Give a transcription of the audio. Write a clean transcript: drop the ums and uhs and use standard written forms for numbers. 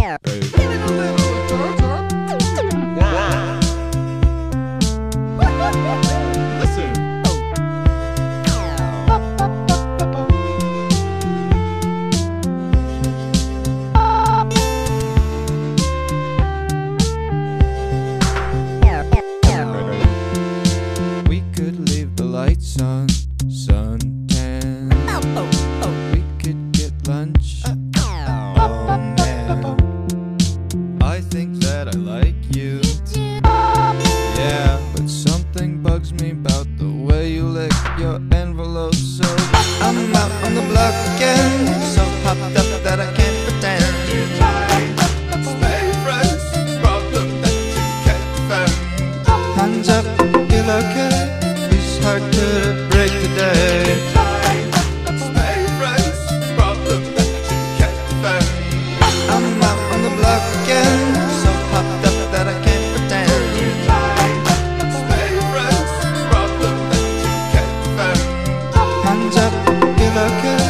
We could leave the lights on, suntan. We could get lunch. Oh man, I think that I like you. Yeah, but something bugs me about the way you lick your envelope. So I'm out on the block again, so hopped up that I can't pretend. Stay friends, problem that you can't defend. Hands up, feel okay. Whose heart could it break today? Stay friends, problem that you can't defend. I'm out on the block again, so hopped up that I can't pretend. Stay friends, problem that you can't defend. Hands up, feel okay.